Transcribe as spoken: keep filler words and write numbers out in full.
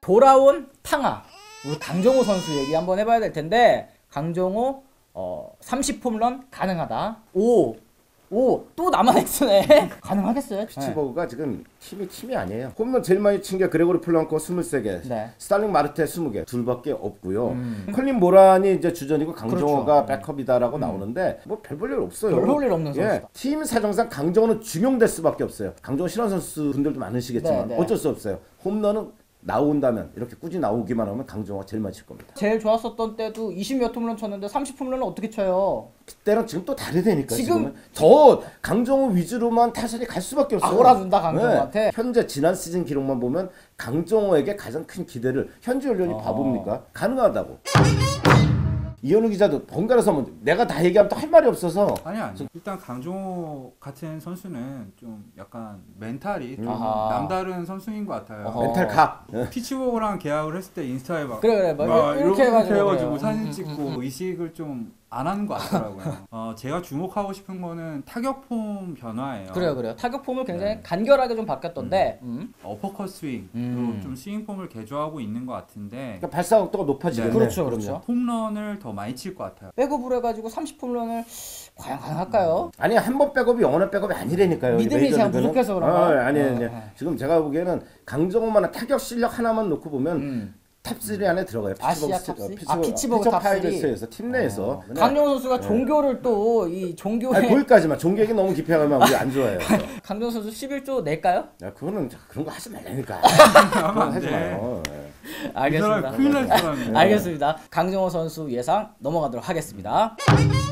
돌아온 탕아. 우리 강정호 선수 얘기 한번 해봐야 될 텐데 강정호 어, 삼십 홈런 가능하다. 오. 오, 또 나만 엑스네. 가능하겠어요? 피츠버그가 네. 지금 팀이 팀이 아니에요. 홈런 제일 많이 친 게 그레고리 플랑코 스물세 개, 네. 스탈링 마르테 스무 개, 둘밖에 없고요. 음. 컬린 모란이 이제 주전이고 강정호가 그렇죠. 백업이다라고 음. 나오는데 뭐 별 볼 일 없어요. 별 볼 일 없는 선수다. 예, 팀 사정상 강정호는 중용될 수밖에 없어요. 강정호 싫어하는 선수 분들도 많으시겠지만 네, 네. 어쩔 수 없어요. 홈런은 나온다면 이렇게 꾸준히 나오기만 하면 강정호가 제일 많이 칠 겁니다. 제일 좋았었던 때도 이십몇 홈런 쳤는데 삼십 홈런은 어떻게 쳐요? 그때랑 지금 또 다르다니까. 지금 더 강정호 위주로만 타선이 갈 수밖에 없어요. 몰아준다 강정호한테. 네. 현재 지난 시즌 기록만 보면 강정호에게 가장 큰 기대를 현지 언론이 어. 바보입니까? 가능하다고. 이현우 기자도 번갈아서 뭐 내가 다 얘기하면 또 할 말이 없어서. 아니 아니. 일단 강정호 같은 선수는 좀 약간 멘탈이 좀 남다른 선수인 것 같아요. 어허. 멘탈 각. 피츠버그랑 계약을 했을 때 인스타에 막 그래 그래 막 막 이렇게 해가지고, 해가지고 사진 찍고 음, 음. 의식을 좀 안 하는 것 같더라고요. 어, 제가 주목하고 싶은 거는 타격폼 변화예요. 그래요, 그래요. 타격폼을 굉장히 네. 간결하게 좀 바뀌었던데 음. 음. 어퍼컷 스윙, 음. 좀 스윙폼을 개조하고 있는 것 같은데. 그러니까 발사각도가 높아지네. 네. 그렇죠, 그렇죠. 홈런을 더 많이 칠 것 같아요. 백업을 해가지고 삼십 홈런을 과연 가능할까요? 음. 아니 한 번 백업이 영원한 백업이 아니라니까요. 믿음이 제가 부족해서 그런가? 아, 아니, 아니, 아니. 지금 제가 보기에는 강정호만한 타격 실력 하나만 놓고 보면. 음. 탑삼 안에 들어가요. 아시아 탑삼? 아, 피츠버그 파이러츠에서 팀 내에서. 어. 강정호 선수가 네. 종교를 또 이 종교에 아니, 거기까지만. 종교 얘기 너무 깊이 가면 우리 안 좋아해요. 강정호 선수 십일 조 낼까요? 야, 그거는 그런 거 하지 말라니까. 그건 하지 마요. 네. 알겠습니다. 큰일 날 사람이에요. 알겠습니다. 강정호 선수 예상 넘어가도록 하겠습니다.